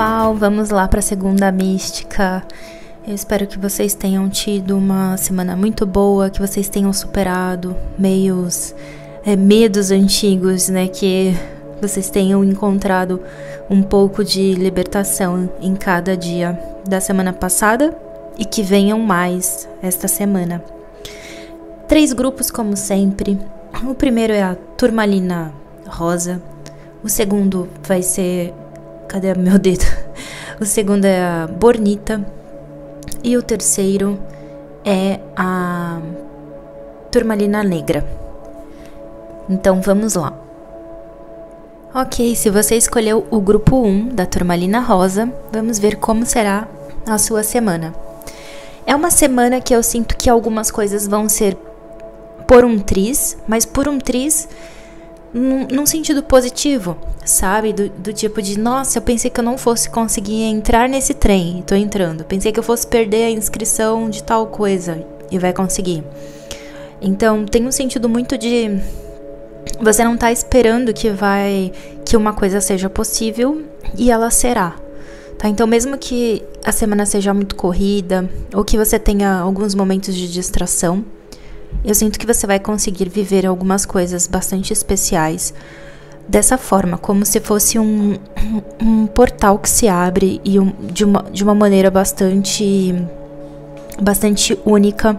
pessoal, vamos lá para a segunda mística. Eu espero que vocês tenham tido uma semana muito boa, que vocês tenham superado medos antigos, né? Que vocês tenham encontrado um pouco de libertação em cada dia da semana passada e que venham mais esta semana. 3 grupos, como sempre. O primeiro é a Turmalina Rosa. O segundo vai ser... Cadê meu dedo? O segundo é a Bornita. E o terceiro é a Turmalina Negra. Então vamos lá. Ok, se você escolheu o grupo 1 da Turmalina Rosa, vamos ver como será a sua semana. É uma semana que eu sinto que algumas coisas vão ser por um triz, mas por um triz num sentido positivo, sabe? Do tipo de, nossa, eu pensei que eu não fosse conseguir entrar nesse trem e tô entrando. Pensei que eu fosse perder a inscrição de tal coisa e vai conseguir. Então tem um sentido muito de você não tá esperando que uma coisa seja possível e ela será. Tá? Então mesmo que a semana seja muito corrida ou que você tenha alguns momentos de distração, eu sinto que você vai conseguir viver algumas coisas bastante especiais dessa forma, como se fosse um portal que se abre e de uma maneira bastante única.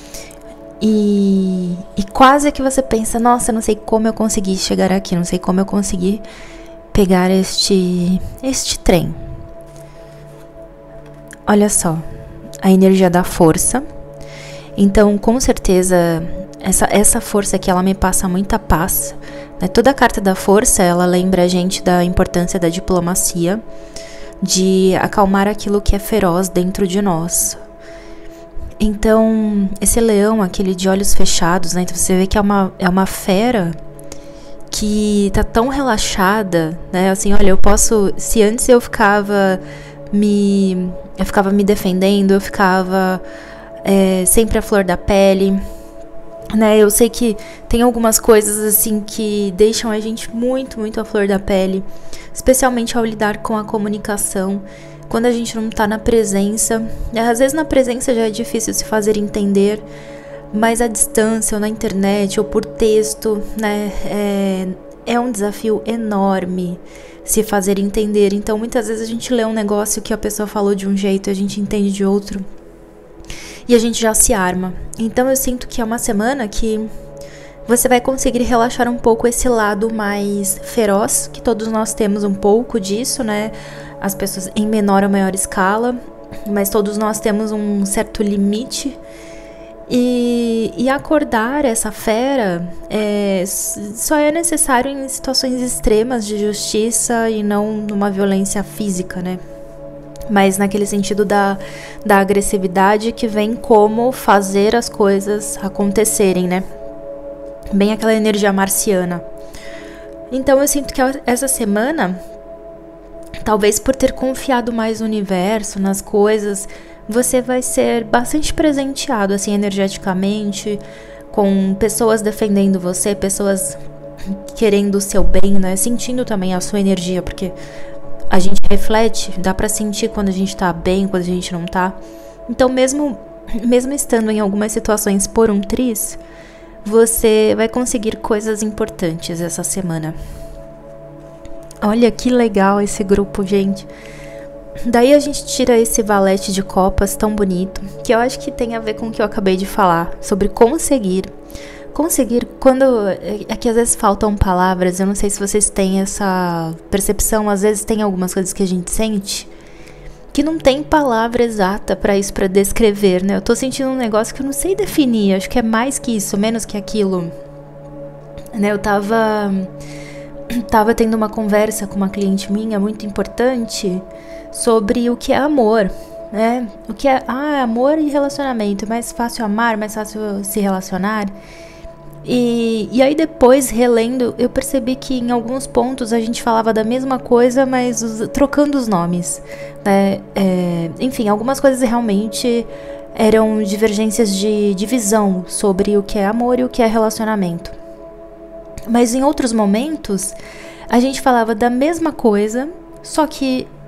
E quase que você pensa, nossa, não sei como eu consegui chegar aqui, não sei como eu consegui pegar este trem. Olha só, a energia da força. Então, com certeza, essa força aqui, ela me passa muita paz, né? Toda a carta da força, ela lembra a gente da importância da diplomacia, de acalmar aquilo que é feroz dentro de nós. Então, esse leão, aquele de olhos fechados, né? Então você vê que é uma fera que tá tão relaxada, né? Assim, olha, se antes eu ficava me defendendo, eu ficava... sempre a flor da pele, né? Eu sei que tem algumas coisas assim que deixam a gente muito, muito a flor da pele, especialmente ao lidar com a comunicação, quando a gente não tá na presença. Às vezes na presença já é difícil se fazer entender, mas à distância ou na internet ou por texto, né? É um desafio enorme se fazer entender. Então muitas vezes a gente lê um negócio que a pessoa falou de um jeito e a gente entende de outro, e a gente já se arma. Então eu sinto que é uma semana que você vai conseguir relaxar um pouco esse lado mais feroz, que todos nós temos um pouco disso, né? As pessoas em menor ou maior escala, mas todos nós temos um certo limite. E acordar essa fera só é necessário em situações extremas de justiça e não numa violência física, né? Mas naquele sentido da agressividade que vem como fazer as coisas acontecerem, né? Bem aquela energia marciana. Então eu sinto que essa semana, talvez por ter confiado mais no universo, nas coisas, você vai ser bastante presenteado, assim, energeticamente, com pessoas defendendo você, pessoas querendo o seu bem, né? Sentindo também a sua energia, porque... a gente reflete, dá pra sentir quando a gente tá bem, quando a gente não tá. Então, mesmo estando em algumas situações por um triz, você vai conseguir coisas importantes essa semana. Olha que legal esse grupo, gente. Daí a gente tira esse valete de copas tão bonito, que eu acho que tem a ver com o que eu acabei de falar, sobre conseguir, quando é que às vezes faltam palavras. Eu não sei se vocês têm essa percepção. Às vezes tem algumas coisas que a gente sente que não tem palavra exata pra isso, pra descrever, né? Eu tô sentindo um negócio que eu não sei definir, acho que é mais que isso, menos que aquilo, né? Eu tava tendo uma conversa com uma cliente minha muito importante sobre o que é amor, né? O que é amor e relacionamento. É mais fácil amar, mais fácil se relacionar. E aí depois, relendo, eu percebi que em alguns pontos a gente falava da mesma coisa, mas trocando os nomes, né? Enfim, algumas coisas realmente eram divergências de visão sobre o que é amor e o que é relacionamento. Mas em outros momentos, a gente falava da mesma coisa, só que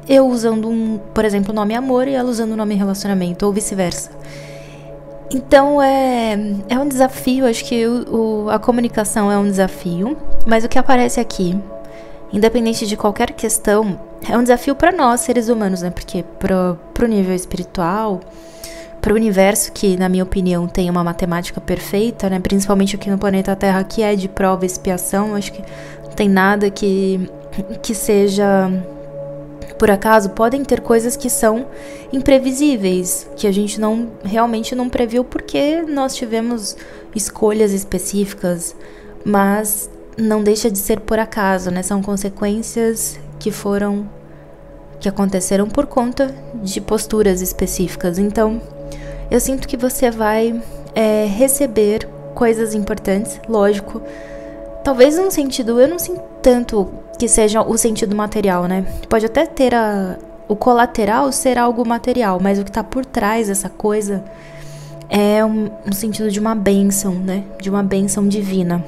eu usando por exemplo, o nome amor e ela usando o nome relacionamento, ou vice-versa. Então é um desafio, acho que a comunicação é um desafio, mas o que aparece aqui, independente de qualquer questão, é um desafio para nós, seres humanos, né? Porque pro nível espiritual, pro universo, que na minha opinião tem uma matemática perfeita, né? Principalmente aqui no planeta Terra, que é de prova e expiação, acho que não tem nada que seja por acaso. Podem ter coisas que são imprevisíveis, que a gente realmente não previu porque nós tivemos escolhas específicas, mas não deixa de ser por acaso, né? São consequências que aconteceram por conta de posturas específicas. Então, eu sinto que você vai receber coisas importantes, lógico. Talvez num sentido, eu não sinto tanto que seja o sentido material, né? Pode até ter o colateral ser algo material, mas o que tá por trás dessa coisa é um sentido de uma bênção, né? De uma bênção divina.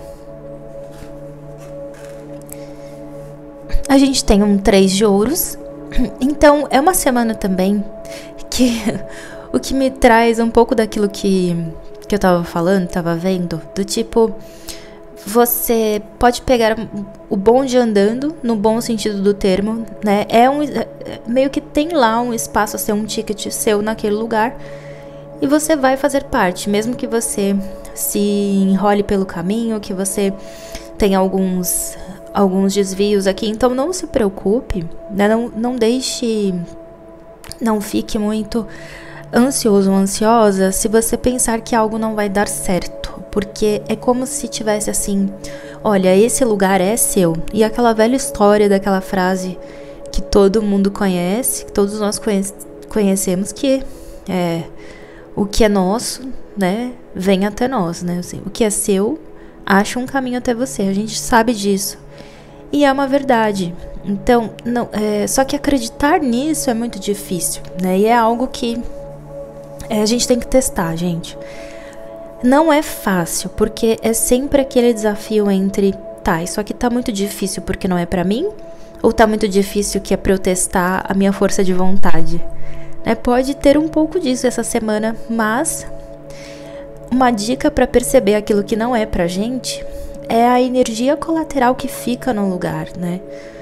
A gente tem um 3 de ouros. Então, é uma semana também que o que me traz um pouco daquilo que eu tava falando, tava vendo, do tipo, você pode pegar o bonde andando, no bom sentido do termo, né? Meio que tem lá um espaço a ser um ticket seu naquele lugar, e você vai fazer parte, mesmo que você se enrole pelo caminho, que você tenha alguns desvios aqui. Então não se preocupe, né? Não fique muito ansioso ou ansiosa se você pensar que algo não vai dar certo, porque é como se tivesse assim, olha, esse lugar é seu. E aquela velha história daquela frase que todo mundo conhece, que todos nós conhecemos, que é o que é nosso, né, vem até nós, né? Assim, o que é seu acha um caminho até você. A gente sabe disso. E é uma verdade. Então, só que acreditar nisso é muito difícil, né? E é algo que a gente tem que testar, gente. Não é fácil, porque é sempre aquele desafio entre, tá, isso aqui tá muito difícil porque não é pra mim, ou tá muito difícil que é pra eu testar a minha força de vontade, né? Pode ter um pouco disso essa semana, mas uma dica pra perceber aquilo que não é pra gente é a energia colateral que fica no lugar, né?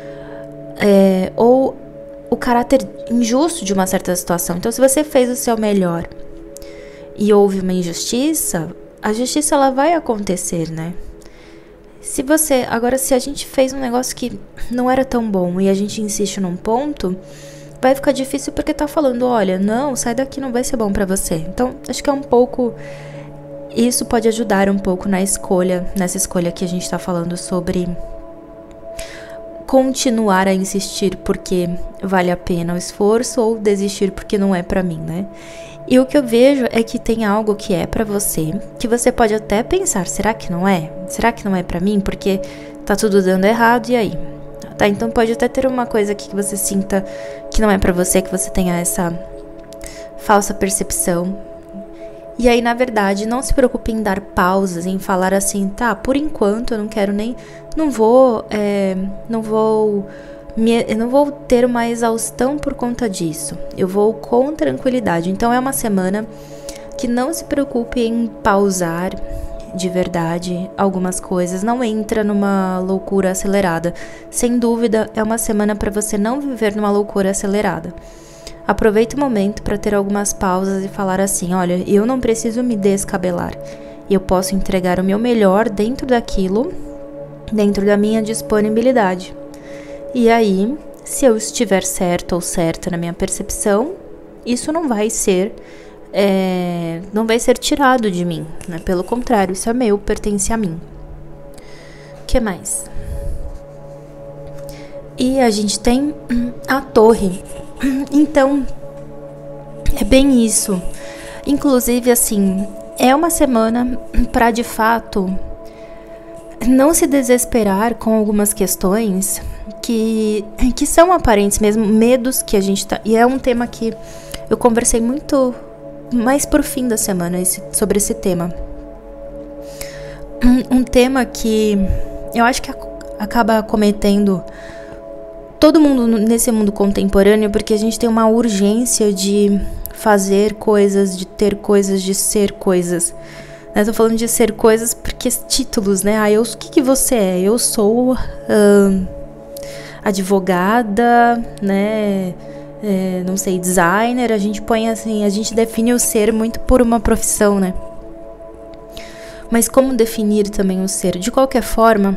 Ou o caráter injusto de uma certa situação. Então, se você fez o seu melhor e houve uma injustiça, a justiça ela vai acontecer, né? Se a gente fez um negócio que não era tão bom e a gente insiste num ponto, vai ficar difícil porque tá falando, olha, não, sai daqui, não vai ser bom pra você. Então, acho que é um pouco, isso pode ajudar um pouco nessa escolha que a gente tá falando sobre continuar a insistir porque vale a pena o esforço, ou desistir porque não é pra mim, né? E o que eu vejo é que tem algo que é pra você, que você pode até pensar, será que não é? Será que não é pra mim? Porque tá tudo dando errado, e aí? Tá, então pode até ter uma coisa aqui que você sinta que não é pra você, que você tenha essa falsa percepção. E aí, na verdade, não se preocupe em dar pausas, em falar assim, tá, por enquanto eu não quero nem, não vou ter uma exaustão por conta disso. Eu vou com tranquilidade. Então é uma semana que não se preocupe em pausar de verdade algumas coisas. Não entra numa loucura acelerada. Sem dúvida, é uma semana para você não viver numa loucura acelerada. Aproveite o momento para ter algumas pausas e falar assim, olha, eu não preciso me descabelar. Eu posso entregar o meu melhor dentro daquilo, dentro da minha disponibilidade. E aí, se eu estiver certo ou certa na minha percepção, isso não vai ser tirado de mim, né? Pelo contrário, isso é meu, pertence a mim. O que mais? E a gente tem a torre. Então, é bem isso. Inclusive, assim, é uma semana para, de fato, não se desesperar com algumas questões que são aparentes mesmo, medos que a gente tá... E é um tema que eu conversei muito mais pro fim da semana sobre esse tema. Um tema que eu acho que acaba cometendo todo mundo nesse mundo contemporâneo, porque a gente tem uma urgência de fazer coisas, de ter coisas, de ser coisas. Eu tô falando de ser coisas porque títulos, né? O que você é? Eu sou advogada, né? Não sei, designer. A gente põe assim, a gente define o ser muito por uma profissão, né? Mas como definir também o ser? De qualquer forma,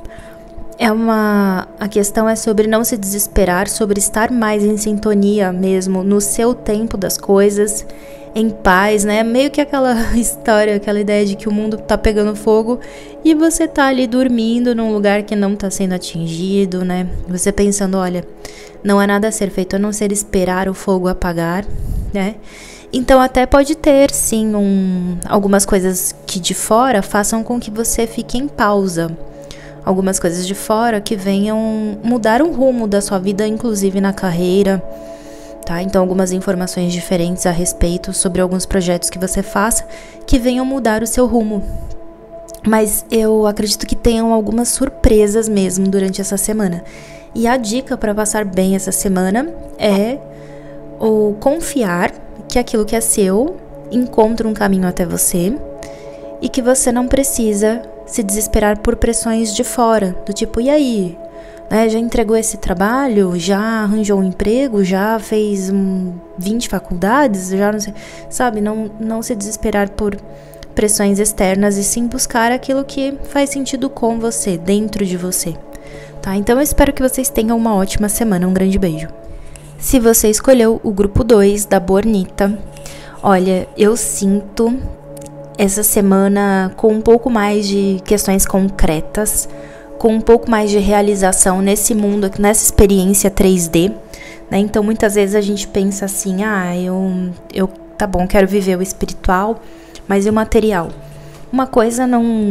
a questão é sobre não se desesperar, sobre estar mais em sintonia mesmo, no seu tempo das coisas, em paz, né? Meio que aquela história, aquela ideia de que o mundo tá pegando fogo e você tá ali dormindo num lugar que não tá sendo atingido, né? Você pensando, olha, não há nada a ser feito a não ser esperar o fogo apagar, né? Então até pode ter, sim, algumas coisas que de fora façam com que você fique em pausa. Algumas coisas de fora que venham mudar o rumo da sua vida, inclusive na carreira, tá? Então algumas informações diferentes a respeito sobre alguns projetos que você faça que venham mudar o seu rumo. Mas eu acredito que tenham algumas surpresas mesmo durante essa semana. E a dica para passar bem essa semana é o confiar que aquilo que é seu encontra um caminho até você e que você não precisa se desesperar por pressões de fora, do tipo, e aí? Né, já entregou esse trabalho? Já arranjou um emprego? Já fez 20 faculdades? Já não sei, sabe? Não se desesperar por pressões externas e sim buscar aquilo que faz sentido com você, dentro de você, tá? Então eu espero que vocês tenham uma ótima semana, um grande beijo. Se você escolheu o grupo 2 da Bornita, olha, eu sinto essa semana com um pouco mais de questões concretas, com um pouco mais de realização nesse mundo, nessa experiência 3D, né? Então muitas vezes a gente pensa assim, eu tá bom, quero viver o espiritual, mas e o material? Uma coisa não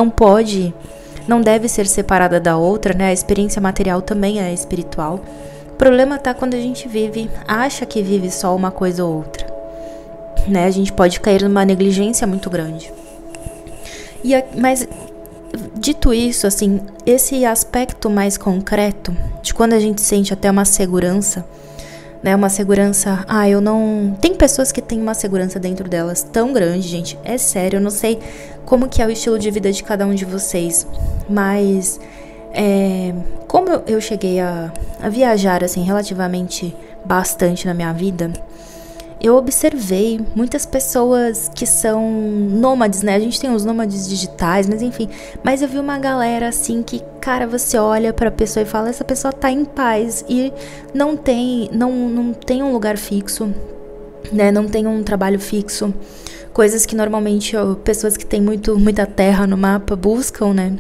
deve ser separada da outra, né? A experiência material também é espiritual. O problema tá quando a gente acha que vive só uma coisa ou outra, né? A gente pode cair numa negligência muito grande. Mas dito isso, assim, esse aspecto mais concreto de quando a gente sente até uma segurança, né? Uma segurança, eu não... Tem pessoas que têm uma segurança dentro delas tão grande, gente, é sério, eu não sei como que é o estilo de vida de cada um de vocês, mas como eu cheguei a viajar, assim, relativamente bastante na minha vida, eu observei muitas pessoas que são nômades, né? A gente tem os nômades digitais, mas enfim. Mas eu vi uma galera assim que, cara, você olha pra pessoa e fala, essa pessoa tá em paz e não tem um lugar fixo, né? Não tem um trabalho fixo. Coisas que normalmente pessoas que têm muita terra no mapa buscam, né?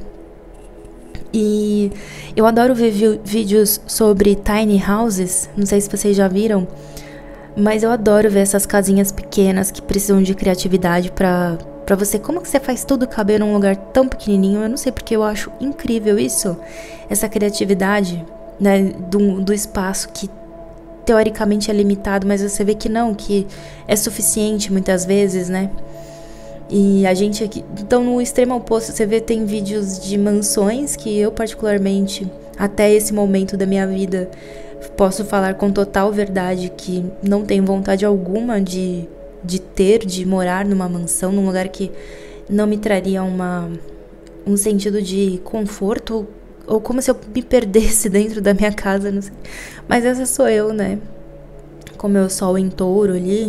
E eu adoro ver vídeos sobre tiny houses, não sei se vocês já viram, mas eu adoro ver essas casinhas pequenas que precisam de criatividade pra você. Como que você faz tudo caber num lugar tão pequenininho? Eu não sei, porque eu acho incrível isso. Essa criatividade, né, do espaço que teoricamente é limitado, mas você vê que não, que é suficiente muitas vezes, né? E a gente aqui... Então, no extremo oposto, você vê, tem vídeos de mansões que eu particularmente, até esse momento da minha vida, posso falar com total verdade que não tenho vontade alguma de morar numa mansão, num lugar que não me traria um sentido de conforto, ou como se eu me perdesse dentro da minha casa, não sei. Mas essa sou eu, né? Com meu sol em touro ali,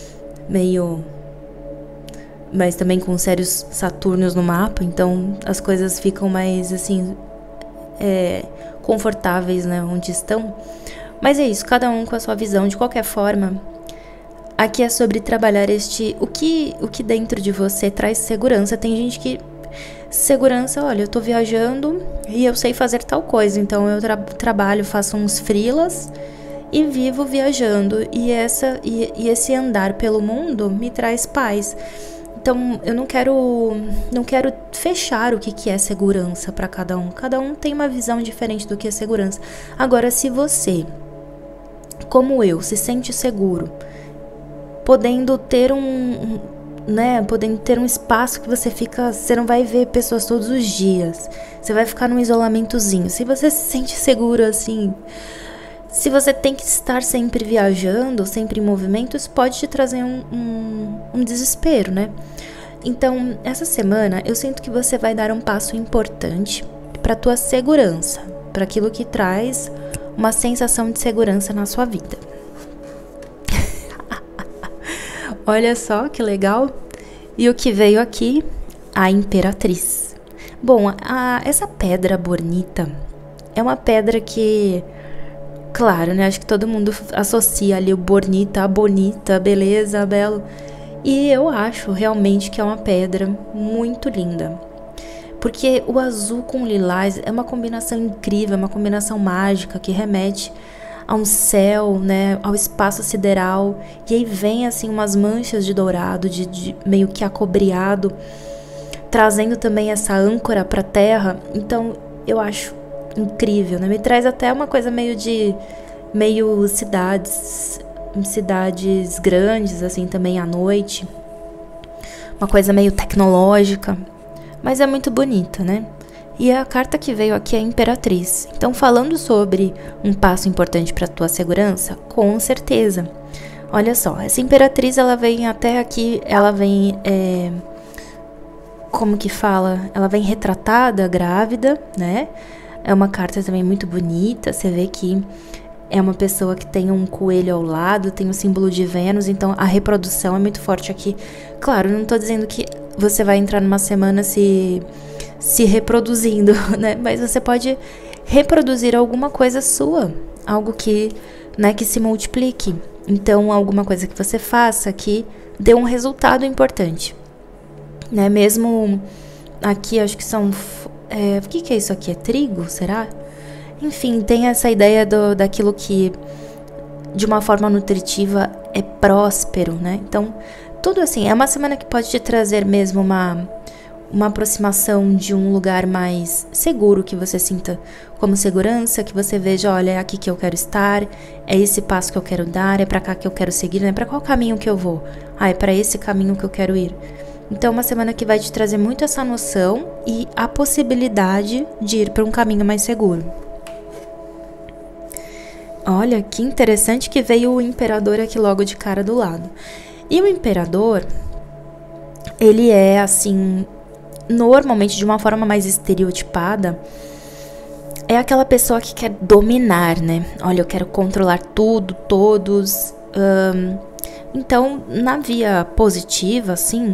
mas também com sérios Saturnos no mapa, então as coisas ficam mais, assim, confortáveis, né, onde estão. Mas é isso, cada um com a sua visão. De qualquer forma, aqui é sobre trabalhar o que dentro de você traz segurança. Tem gente que segurança, olha, eu tô viajando e eu sei fazer tal coisa, então eu trabalho, faço uns freelas e vivo viajando, e esse andar pelo mundo me traz paz. Então, eu não quero fechar o que é segurança para cada um. Cada um tem uma visão diferente do que é segurança. Agora, se você, como eu, se sente seguro, podendo ter né, podendo ter um espaço que você não vai ver pessoas todos os dias. Você vai ficar num isolamentozinho. Se você se sente seguro assim, se você tem que estar sempre viajando, sempre em movimento, isso pode te trazer um desespero, né? Então, essa semana, eu sinto que você vai dar um passo importante para tua segurança, para aquilo que traz uma sensação de segurança na sua vida. Olha só que legal. E o que veio aqui? A Imperatriz. Bom, essa pedra bonita é uma pedra que, claro, né? Acho que todo mundo associa ali o bonita, a bonita, a beleza, a belo. E eu acho realmente que é uma pedra muito linda. Porque o azul com o lilás é uma combinação incrível, é uma combinação mágica que remete a um céu, né, ao espaço sideral. E aí vem assim umas manchas de dourado, de meio que acobreado, trazendo também essa âncora para a terra. Então eu acho incrível, né? Me traz até uma coisa meio cidades grandes, assim, também à noite. Uma coisa meio tecnológica, mas é muito bonita, né? E a carta que veio aqui é a Imperatriz. Então, falando sobre um passo importante para a tua segurança, com certeza. Olha só, essa Imperatriz, ela vem até aqui, ela vem, como que fala? Ela vem retratada, grávida, né? É uma carta também muito bonita, você vê que é uma pessoa que tem um coelho ao lado, tem o símbolo de Vênus, então a reprodução é muito forte aqui. Claro, não tô dizendo que você vai entrar numa semana se reproduzindo, né? Mas você pode reproduzir alguma coisa sua, algo que, né, que se multiplique. Então, alguma coisa que você faça que dê um resultado importante, né? Mesmo aqui, acho que são... o que é isso aqui? É trigo, será? Enfim, tem essa ideia daquilo que, de uma forma nutritiva, é próspero, né? Então, tudo assim, é uma semana que pode te trazer mesmo uma aproximação de um lugar mais seguro, que você sinta como segurança, que você veja, olha, é aqui que eu quero estar, é esse passo que eu quero dar, é pra cá que eu quero seguir, né? Pra qual caminho que eu vou? É pra esse caminho que eu quero ir. Então, uma semana que vai te trazer muito essa noção e a possibilidade de ir para um caminho mais seguro. Olha, que interessante que veio o Imperador aqui logo de cara do lado. E o Imperador, ele é assim, normalmente de uma forma mais estereotipada, é aquela pessoa que quer dominar, né? Olha, eu quero controlar tudo, todos. Então, na via positiva, assim,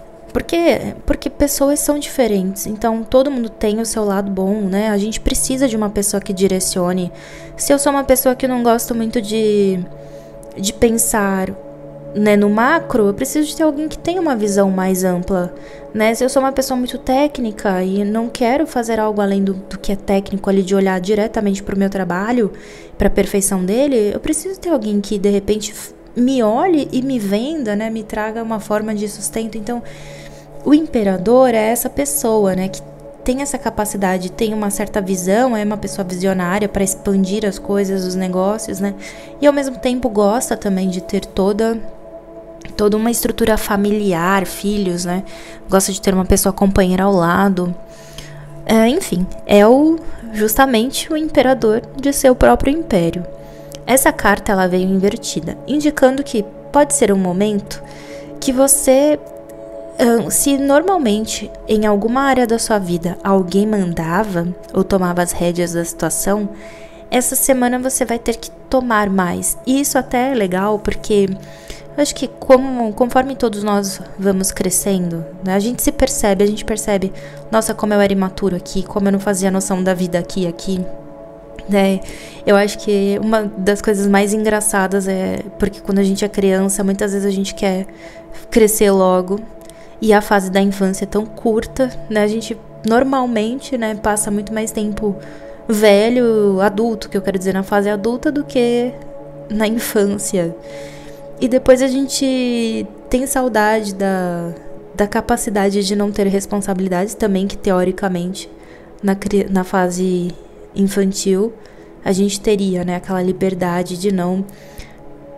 porque pessoas são diferentes, então todo mundo tem o seu lado bom, né? A gente precisa de uma pessoa que direcione. Se eu sou uma pessoa que não gosto muito de pensar, né, no macro, eu preciso de ter alguém que tenha uma visão mais ampla, né? Se eu sou uma pessoa muito técnica e não quero fazer algo além do que é técnico ali, de olhar diretamente para o meu trabalho, para a perfeição dele, eu preciso ter alguém que de repente me olhe e me venda, né? Me traga uma forma de sustento. Então, o Imperador é essa pessoa, né, que tem essa capacidade, tem uma certa visão, é uma pessoa visionária para expandir as coisas, os negócios, né? E ao mesmo tempo gosta também de ter toda uma estrutura familiar, filhos, né? Gosta de ter uma pessoa companheira ao lado. Enfim, é justamente o imperador de seu próprio império. Essa carta, ela veio invertida, indicando que pode ser um momento que você... se normalmente em alguma área da sua vida alguém mandava ou tomava as rédeas da situação, essa semana você vai ter que tomar mais. E isso até é legal porque eu acho que conforme todos nós vamos crescendo, né, a gente percebe, nossa, como eu era imaturo aqui, como eu não fazia noção da vida aqui, né? Eu acho que uma das coisas mais engraçadas é porque quando a gente é criança, muitas vezes a gente quer crescer logo. E a fase da infância é tão curta, né? A gente normalmente, né, passa muito mais tempo velho, adulto, que eu quero dizer, na fase adulta do que na infância. E depois a gente tem saudade da capacidade de não ter responsabilidades também, que teoricamente na fase infantil a gente teria, né, aquela liberdade de não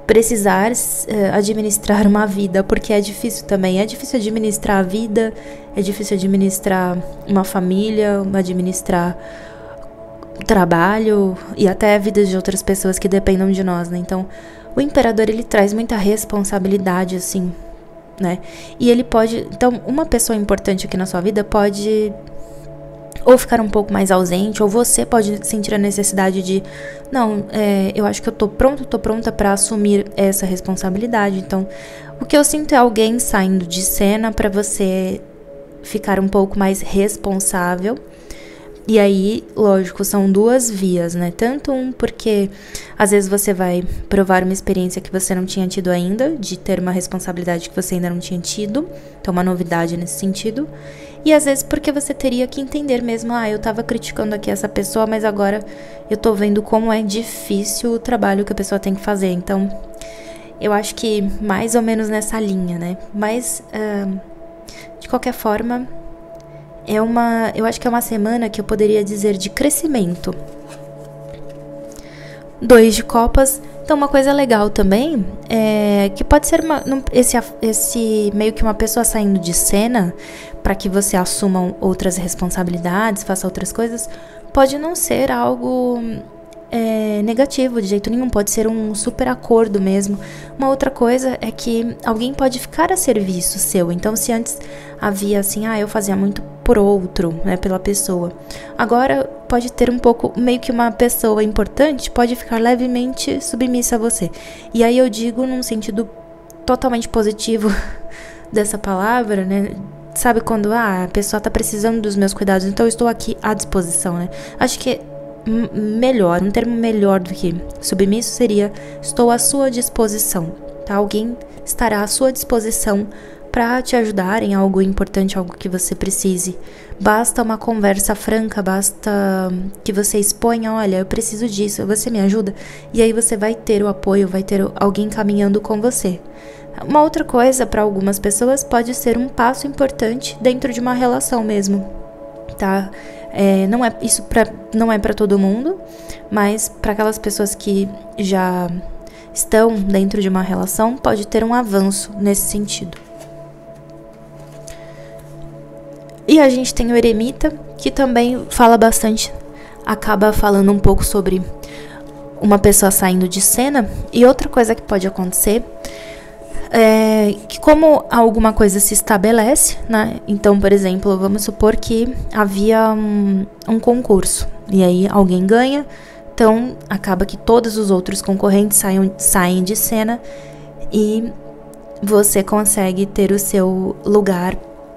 precisar administrar uma vida, porque é difícil também. É difícil administrar a vida, é difícil administrar uma família, administrar trabalho e até a vida de outras pessoas que dependam de nós, né? Então, o imperador, ele traz muita responsabilidade, assim, né? E ele pode... Então, uma pessoa importante aqui na sua vida pode ou ficar um pouco mais ausente, ou você pode sentir a necessidade de... Não, eu acho que eu tô pronta pra assumir essa responsabilidade. Então, o que eu sinto é alguém saindo de cena pra você ficar um pouco mais responsável. E aí, lógico, são duas vias, né? Tanto porque às vezes você vai provar uma experiência que você não tinha tido ainda, de ter uma responsabilidade que você ainda não tinha tido, então uma novidade nesse sentido. E às vezes porque você teria que entender mesmo, eu tava criticando aqui essa pessoa, mas agora eu tô vendo como é difícil o trabalho que a pessoa tem que fazer. Então, eu acho que mais ou menos nessa linha, né? Mas, de qualquer forma... eu acho que é uma semana que eu poderia dizer de crescimento. 2 de copas. Então, uma coisa legal também é que pode ser esse meio que uma pessoa saindo de cena para que você assuma outras responsabilidades, faça outras coisas, pode não ser algo negativo de jeito nenhum, pode ser um super acordo mesmo. Uma outra coisa é que alguém pode ficar a serviço seu. Então, se antes havia assim, eu fazia muito por outro, né, pela pessoa, agora pode ter um pouco, meio que uma pessoa importante pode ficar levemente submissa a você. E aí eu digo num sentido totalmente positivo dessa palavra, né? Sabe quando a pessoa tá precisando dos meus cuidados, então eu estou aqui à disposição, né? Acho que melhor, um termo melhor do que submisso seria estou à sua disposição, tá? Alguém estará à sua disposição para te ajudar em algo importante, algo que você precise. Basta uma conversa franca, basta que você exponha, olha, eu preciso disso, você me ajuda? E aí você vai ter o apoio, vai ter alguém caminhando com você. Uma outra coisa para algumas pessoas pode ser um passo importante dentro de uma relação mesmo, tá? Não é para todo mundo, mas para aquelas pessoas que já estão dentro de uma relação, pode ter um avanço nesse sentido. E a gente tem o eremita, que também fala bastante, acaba falando um pouco sobre uma pessoa saindo de cena. E outra coisa que pode acontecer é que como alguma coisa se estabelece, né? Então, por exemplo, vamos supor que havia um concurso, e aí alguém ganha, então acaba que todos os outros concorrentes saem de cena e você consegue ter o seu lugar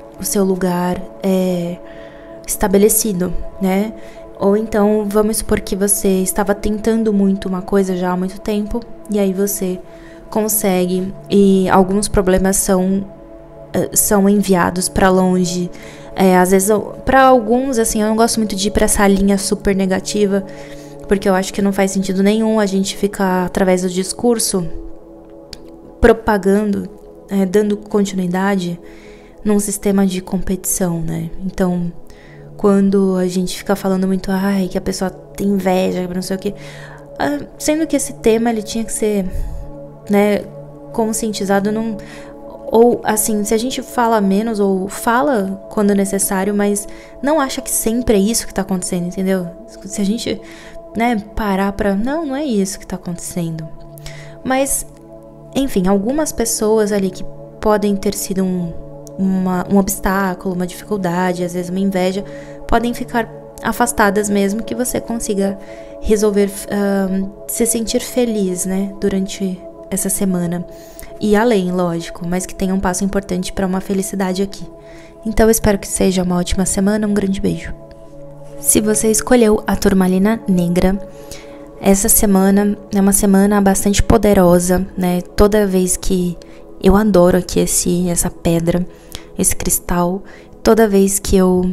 estabelecido, né? Ou então, vamos supor que você estava tentando muito uma coisa já há muito tempo, e aí você consegue, e alguns problemas são enviados para longe. Às vezes, para alguns, assim, eu não gosto muito de ir para essa linha super negativa, porque eu acho que não faz sentido nenhum a gente ficar, através do discurso, propagando, dando continuidade num sistema de competição, né? Então, quando a gente fica falando muito, que a pessoa tem inveja, não sei o quê, sendo que esse tema, ele tinha que ser, né, conscientizado, ou assim, se a gente fala menos, ou fala quando necessário, mas não acha que sempre é isso que tá acontecendo, entendeu? Se a gente, né, parar pra, não é isso que tá acontecendo. Mas, enfim, algumas pessoas ali que podem ter sido um obstáculo, uma dificuldade, às vezes uma inveja, podem ficar afastadas mesmo, que você consiga resolver, se sentir feliz, né, durante essa semana. E além, lógico, mas que tenha um passo importante para uma felicidade aqui. Então eu espero que seja uma ótima semana, um grande beijo. Se você escolheu a turmalina negra, essa semana é uma semana bastante poderosa, né? Toda vez que eu adoro aqui essa pedra, esse cristal, toda vez que eu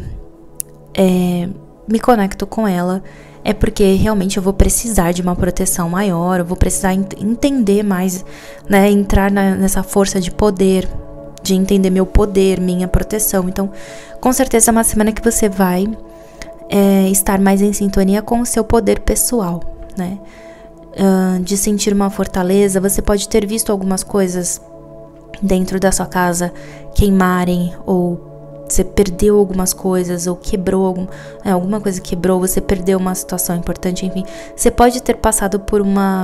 me conecto com ela, é porque realmente eu vou precisar de uma proteção maior, eu vou precisar entender mais, né, entrar nessa força de poder, de entender meu poder, minha proteção. Então, com certeza é uma semana que você vai estar mais em sintonia com o seu poder pessoal, né? de sentir uma fortaleza. Você pode ter visto algumas coisas dentro da sua casa queimarem, ou você perdeu algumas coisas, ou quebrou alguma coisa quebrou, você perdeu uma situação importante, enfim. Você pode ter passado por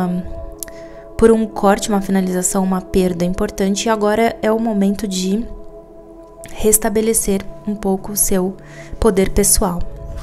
um corte, uma finalização, uma perda importante, e agora é o momento de restabelecer um pouco o seu poder pessoal.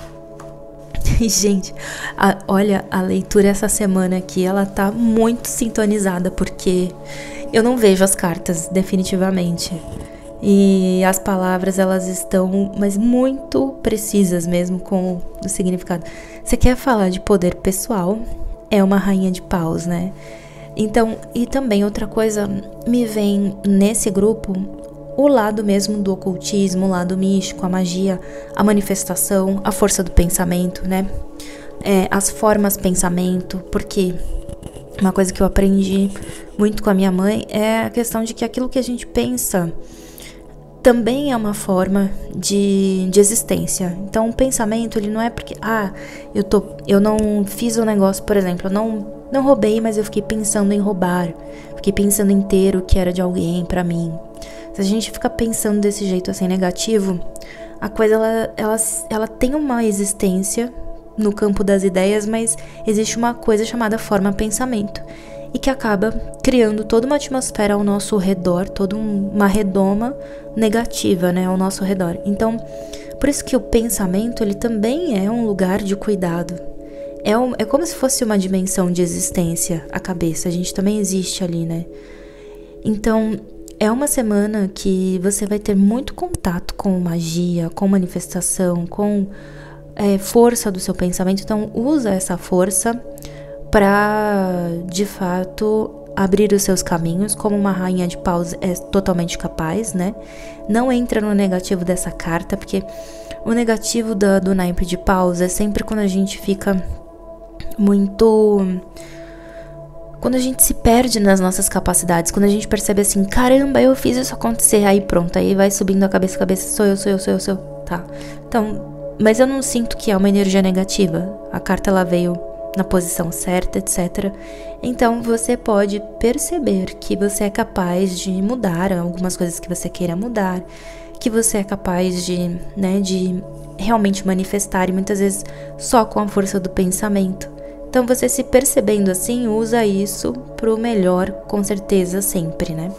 E, gente, olha, a leitura essa semana aqui, ela tá muito sintonizada, porque eu não vejo as cartas, definitivamente. E as palavras, elas estão, mas muito precisas mesmo com o significado. Você quer falar de poder pessoal? É uma rainha de paus, né? Então, e também outra coisa, me vem nesse grupo o lado mesmo do ocultismo, o lado místico, a magia, a manifestação, a força do pensamento, né? As formas pensamento, porque uma coisa que eu aprendi muito com a minha mãe é a questão de que aquilo que a gente pensa também é uma forma de existência. Então, o pensamento, ele não é porque, eu não fiz um negócio, por exemplo, eu não roubei, mas eu fiquei pensando em roubar. Fiquei pensando em ter o que era de alguém pra mim. Se a gente fica pensando desse jeito assim negativo, a coisa ela tem uma existência no campo das ideias, mas existe uma coisa chamada forma pensamento, e que acaba criando toda uma atmosfera ao nosso redor, toda uma redoma negativa, né, ao nosso redor. Então, por isso que o pensamento, ele também é um lugar de cuidado. É como se fosse uma dimensão de existência, a cabeça. A gente também existe ali, né? Então, é uma semana que você vai ter muito contato com magia, com manifestação, com força do seu pensamento. Então, usa essa força para, de fato, abrir os seus caminhos, como uma rainha de paus é totalmente capaz, né? Não entra no negativo dessa carta, porque o negativo do naipe de paus é sempre quando a gente fica quando a gente se perde nas nossas capacidades, quando a gente percebe assim, caramba, eu fiz isso acontecer, aí pronto, aí vai subindo a cabeça, sou eu, tá? Então, mas eu não sinto que é uma energia negativa. A carta, ela veio na posição certa, etc. Então, você pode perceber que você é capaz de mudar algumas coisas que você queira mudar, que você é capaz de realmente manifestar, e muitas vezes só com a força do pensamento. Então, você se percebendo assim, usa isso pro melhor, com certeza, sempre, né?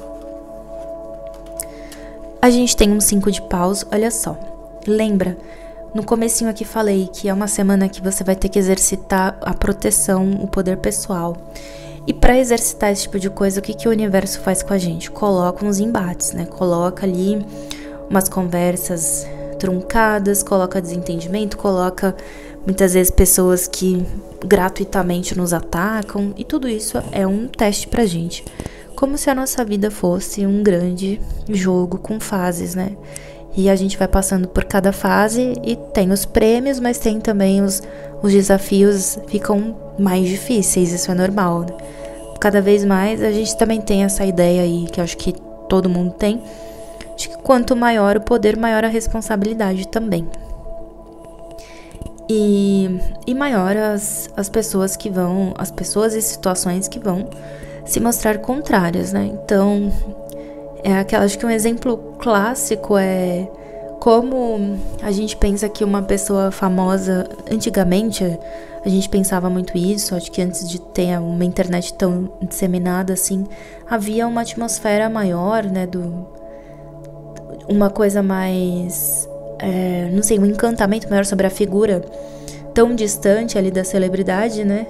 A gente tem um 5 de paus, olha só. Lembra? No comecinho aqui falei que é uma semana que você vai ter que exercitar a proteção, o poder pessoal. E para exercitar esse tipo de coisa, o que o universo faz com a gente? Coloca uns embates, né? Coloca ali umas conversas truncadas, coloca desentendimento, coloca muitas vezes pessoas que gratuitamente nos atacam, e tudo isso é um teste pra gente. Como se a nossa vida fosse um grande jogo com fases, né? E a gente vai passando por cada fase e tem os prêmios, mas tem também os desafios ficam mais difíceis, isso é normal, né? Cada vez mais a gente também tem essa ideia aí, que eu acho que todo mundo tem, de que quanto maior o poder, maior a responsabilidade também. E maior as pessoas que vão, as pessoas e situações que vão se mostrar contrárias, né? Então, acho que um exemplo clássico é como a gente pensa que uma pessoa famosa, antigamente a gente pensava muito isso, acho que antes de ter uma internet tão disseminada assim, havia uma atmosfera maior, né, uma coisa mais, não sei, um encantamento maior sobre a figura tão distante ali da celebridade, né?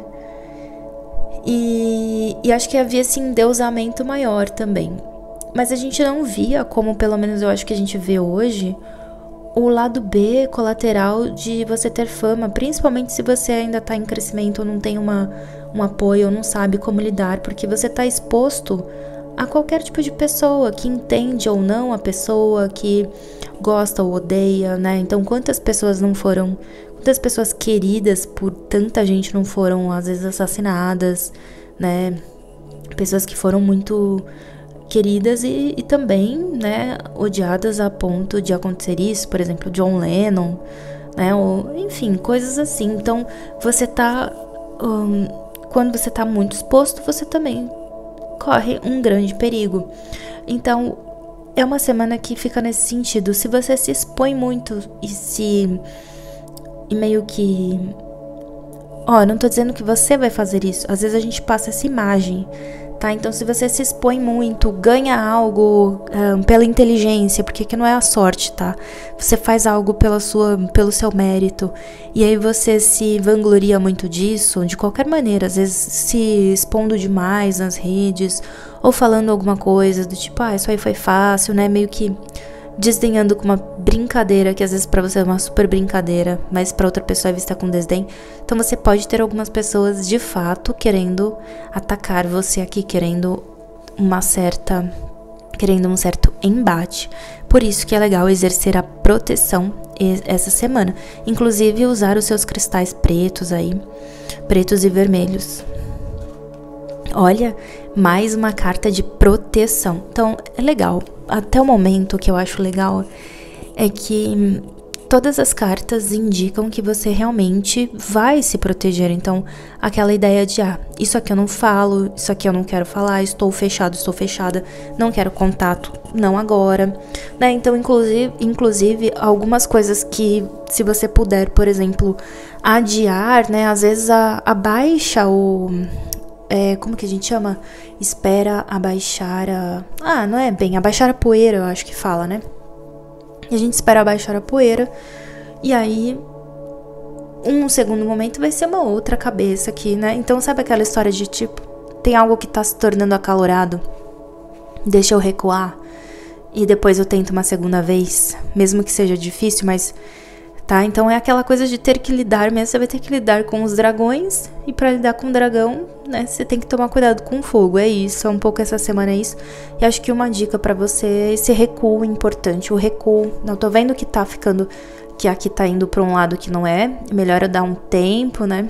E acho que havia esse endeusamento maior também. Mas a gente não via, como pelo menos eu acho que a gente vê hoje, o lado B colateral de você ter fama, principalmente se você ainda tá em crescimento ou não tem um apoio ou não sabe como lidar, porque você tá exposto a qualquer tipo de pessoa que entende ou não a pessoa, que gosta ou odeia, né? Então, quantas pessoas queridas por tanta gente não foram, às vezes, assassinadas, né? Pessoas que foram muito queridas e também, né, odiadas a ponto de acontecer isso, por exemplo, John Lennon, né? Ou, enfim, coisas assim. Então, você tá quando você tá muito exposto, você também corre um grande perigo. Então, é uma semana que fica nesse sentido. Se você se expõe muito e meio que... Ó, não tô dizendo que você vai fazer isso. Às vezes a gente passa essa imagem, tá? Então, se você se expõe muito, ganha algo pela inteligência, porque aqui não é a sorte, tá? Você faz algo pelo seu mérito, e aí você se vangloria muito disso, de qualquer maneira, às vezes se expondo demais nas redes, ou falando alguma coisa do tipo, isso aí foi fácil, né? Meio que desdenhando com uma brincadeira, que às vezes pra você é uma super brincadeira, mas pra outra pessoa é vista com desdém. Então você pode ter algumas pessoas de fato querendo atacar você aqui, querendo um certo embate. Por isso que é legal exercer a proteção essa semana, inclusive usar os seus cristais pretos aí, pretos e vermelhos. Olha, mais uma carta de proteção. Então, é legal. Até o momento, o que eu acho legal é que todas as cartas indicam que você realmente vai se proteger. Então, aquela ideia de, isso aqui eu não falo, isso aqui eu não quero falar, estou fechado, estou fechada, não quero contato, não agora, né? Então, inclusive, algumas coisas que, se você puder, por exemplo, adiar, né? Às vezes abaixa o... como que a gente chama? Espera abaixar a... não é bem, abaixar a poeira, eu acho que fala, né? E a gente espera abaixar a poeira, e aí, um segundo momento vai ser uma outra cabeça aqui, né? Então, sabe aquela história de tipo, tem algo que tá se tornando acalorado, deixa eu recuar, e depois eu tento uma segunda vez, mesmo que seja difícil, mas... Tá, então é aquela coisa de ter que lidar mesmo, você vai ter que lidar com os dragões, e pra lidar com o dragão, né, você tem que tomar cuidado com o fogo, é isso, um pouco essa semana é isso, e acho que uma dica pra você é esse recuo importante, o recuo, não tô vendo que tá ficando, que aqui tá indo pra um lado que não é melhor eu dar um tempo, né,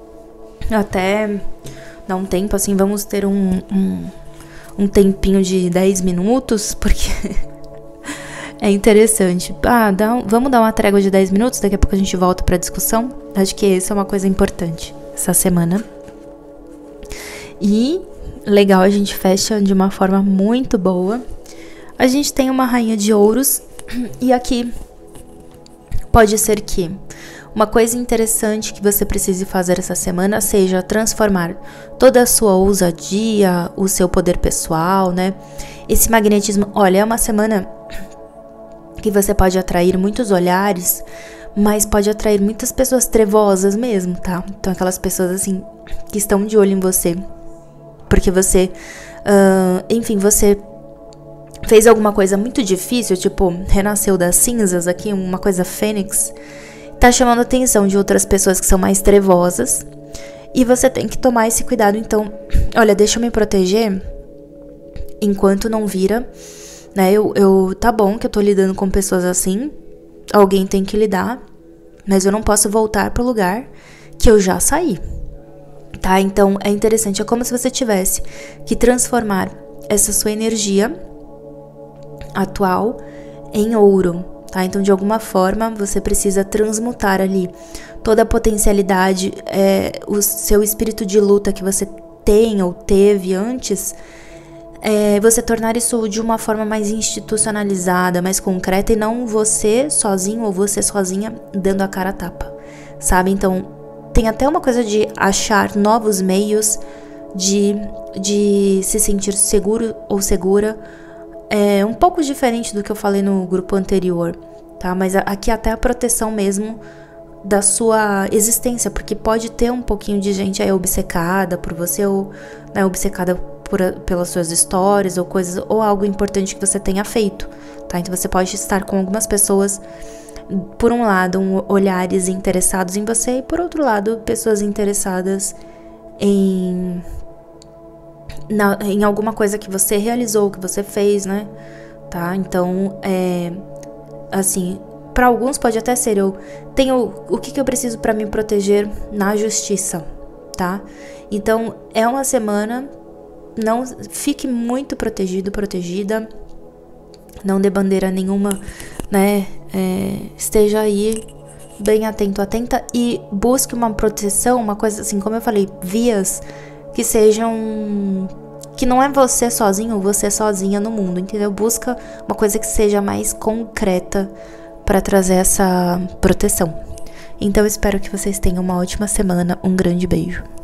até dar um tempo, assim, vamos ter um tempinho de 10 minutos, porque... É interessante. Vamos dar uma trégua de 10 minutos, daqui a pouco a gente volta pra discussão. Acho que isso é uma coisa importante essa semana. E legal, a gente fecha de uma forma muito boa. A gente tem uma rainha de ouros. E aqui pode ser que uma coisa interessante que você precise fazer essa semana seja transformar toda a sua ousadia, o seu poder pessoal, né? Esse magnetismo. Olha, é uma semana... que você pode atrair muitos olhares, mas pode atrair muitas pessoas trevosas mesmo, tá? Então aquelas pessoas assim, que estão de olho em você, porque você, enfim, você fez alguma coisa muito difícil, tipo, renasceu das cinzas aqui, uma coisa fênix, tá chamando a atenção de outras pessoas que são mais trevosas, e você tem que tomar esse cuidado. Então, olha, deixa eu me proteger enquanto não vira... Né, tá bom que eu tô lidando com pessoas assim, alguém tem que lidar, mas eu não posso voltar pro lugar que eu já saí, tá? Então é interessante, é como se você tivesse que transformar essa sua energia atual em ouro, tá? Então de alguma forma você precisa transmutar ali toda a potencialidade, o seu espírito de luta que você tem ou teve antes, você tornar isso de uma forma mais institucionalizada, mais concreta, e não você sozinho ou você sozinha dando a cara a tapa, sabe? Então, tem até uma coisa de achar novos meios de se sentir seguro ou segura, um pouco diferente do que eu falei no grupo anterior, tá? Mas aqui até a proteção mesmo da sua existência, porque pode ter um pouquinho de gente aí obcecada por você, ou né, obcecada pelas suas histórias ou coisas, ou algo importante que você tenha feito, tá? Então você pode estar com algumas pessoas, por um lado, olhares interessados em você, e por outro lado, pessoas interessadas em alguma coisa que você realizou, que você fez, né? Tá? Então, assim, para alguns pode até ser, eu tenho o que eu preciso para me proteger na justiça, tá? Então, é uma semana... Não fique muito protegido, protegida, não dê bandeira nenhuma, né? Esteja aí bem atento, atenta e busque uma proteção, uma coisa assim, como eu falei, vias que sejam... que não é você sozinho, você sozinha no mundo, entendeu? Busca uma coisa que seja mais concreta para trazer essa proteção. Então, espero que vocês tenham uma ótima semana. Um grande beijo.